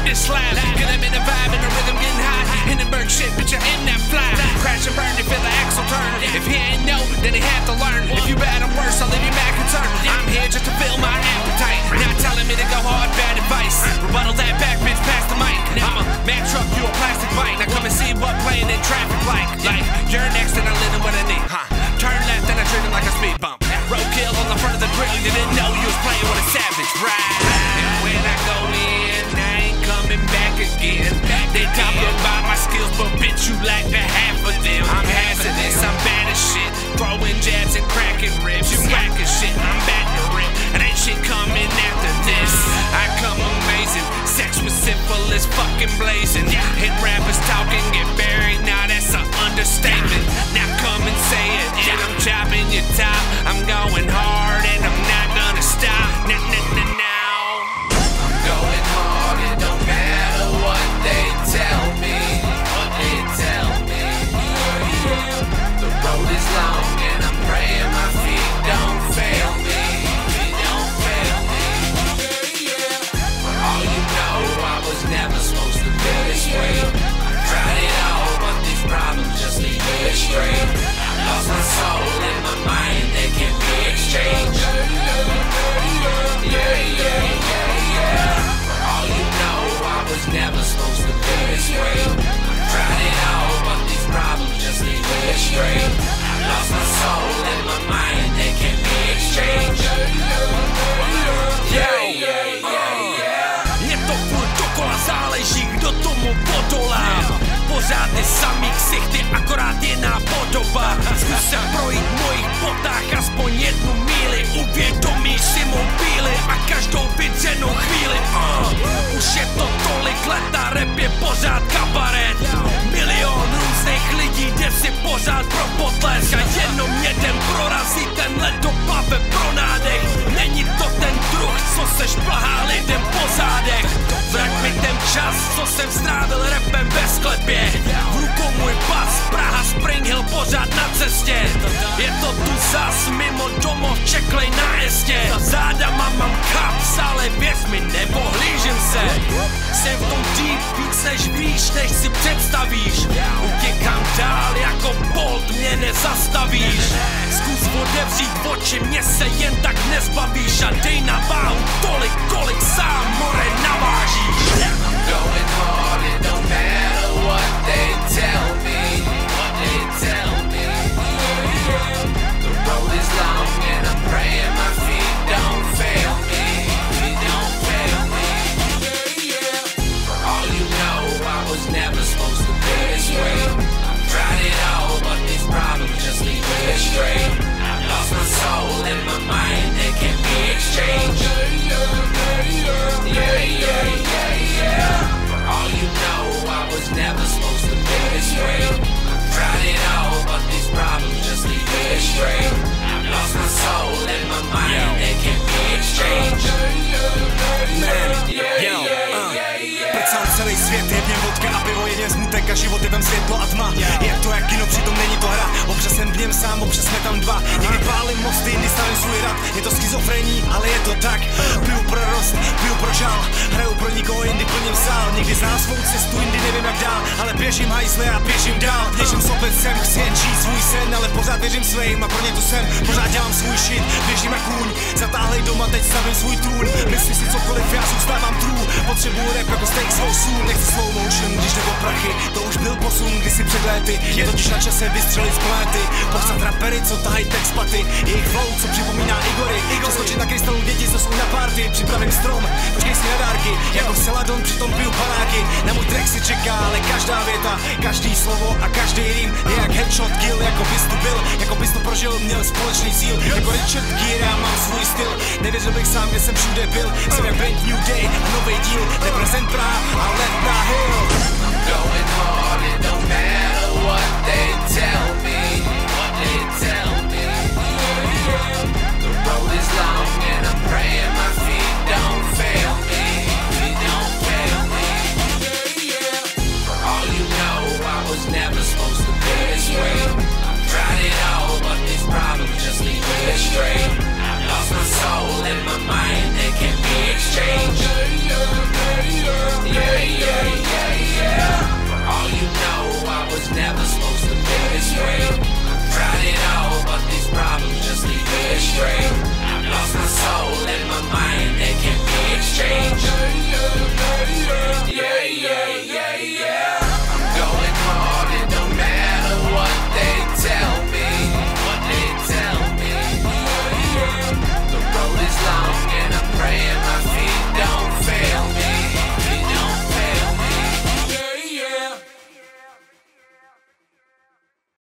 this slab. Get them in the vibe and the rhythm getting high. Hindenburg shit, bitch, I am that fly. Crash and burn, you feel the axle turn. If he ain't know, then he have to learn. If you bad, I'm worse, I'll leave you mad concerned. I'm here just to fill my appetite. Not telling me to go hard, bad advice. Rebuttal that back, bitch, pass the mic. I'm a Mack truck, you a plastic bite. Now come and see what playing in traffic like. Like, you're next and I live in what I need. Turn left and I treat him like a speed bump. Roadkill on the front of the grill, you didn't know you was playing with a savage, right? And when I go in, I ain't coming back again. They talk about my skills, but bitch, you lack the half of them. I'm hazardous, I'm bad as shit. Throwing jabs and cracking ribs. You whack as shit, I'm back to rip. And ain't shit coming after this. I come amazing, sex with syphilis, fucking blazing. Hit rappers talking, get buried, now that's an understatement. Now come and say it, and I'm chopping your top. I'm going hard and I'm not gonna stop. Now. I'm going hard, it don't matter what they tell me. What they tell me. The road is long and I'm praying my feet don't fail me. Don't fail me. For all you know, I was never supposed to be this way. I tried it all, but these problems just lead me astray. I lost my soul and my mind, they can't be exchanged. For all you know, I was never supposed to be this way. I tried it all, but these problems just lead me astray. I lost my soul and my mind, they can't be exchanged. Je to furt dokola, záleží, kdo tomu podolá. Pořád ty samý ksichty, akorát jiná podoba. Zkus se projít v mojich botách aspoň jednu míli. Uvědomíš si mou píli a každou vydřenou chvíli. Už je to tolik let a rap je pořád kabaret. Milion různých lidí jde si pořád pro potlesk. A jenom jeden prorazí ten led do plave pro nádech. Není to ten druh, co se šplhá lidem po zádech. Vrať mi ten čas, co jsem strávil rapem ve sklepě. V rukou můj bas, Praha Spring Hill pořád na cestě. Je to tu zas, mimo domov, čeklej na estě. Za zádama mám kaps, ale věř mi, nepohlížím se. Jsem v tom deep, víc než víš, než si představíš. Utěkám dál, jako Bolt, mě nezastavíš. Zkus otevřít oči, mě se jen tak nezbavíš. A dej na váhu tolik, kolik sám more navážíš. I'm going hard, it don't matter what they tell me. What they tell me. The road is long and I'm praying my feet don't fail me. Don't fail me. For all you know, I was never supposed to be this way. I've tried it all, but these problems just lead me astray. I've lost my soul and my mind, they can't be exchanged. For all you know, I was never supposed to be this way. I've tried it all, but these problems just lead me astray. I've lost my soul and my mind, they can't be exchanged. Prcám celý svět, je v něm vodka a pivo, jeden smutek a život je tam světlo a tma. Je to jak kino, přitom není to hra. Občas jsem v něm sám, občas jsme tam dva. Někdy pálím mosty, jindy stavím svůj rad. Je to schizofrení, ale je to tak. Piju pro rost, piju pro žal. Hraju pro nikoho, jindy plním sál. Někdy znám svou cestu, jindy nevím jak dál. Ale běžím hajzle a běžím dál. Běžím sopecem, chci jen žít svůj sen, ale pořád věřím svým a pro ně tu jsem. Pořád dělám svůj shit, běžím jak kůň. Zatáhlej doma, teď stavím svůj trůn. Myslí si cokoliv, já zůstávám true. Potřebuju rap jako steak svou sůl. Nechci slow motion, když jde o prachy. To už byl posun, kdysi před léty. Je totiž na čase vystřelit z planety. Popsat rapery, co tahají text paty. Jejich flow, co připomíná Igory. Přeskočit na krystalu děti, co jsou na party. Připravím strom, počkej si na dárky. Jako Celadon, přitom piju panáky. Na můj track si čeká, ale každá věta, každý slovo a každý rým je jak headshot kill, jako bys tu byl, jako bys to prožil, měl společný cíl. Jako Richard Gere, já mám svůj styl. Nevěřil bych sám, kde jsem všude byl. Jsem jak brand new day a nový díl. Represent Praha a let na hill. I'm going hard, it don't matter what they tell me. What they tell me. The road is long and I'm praying my feet don't fail me. Don't fail me. For all you know, I was never supposed to be this way. I've tried it all, but these problems just lead me astray. I've lost my soul and my mind, they can't be exchanged. never stop.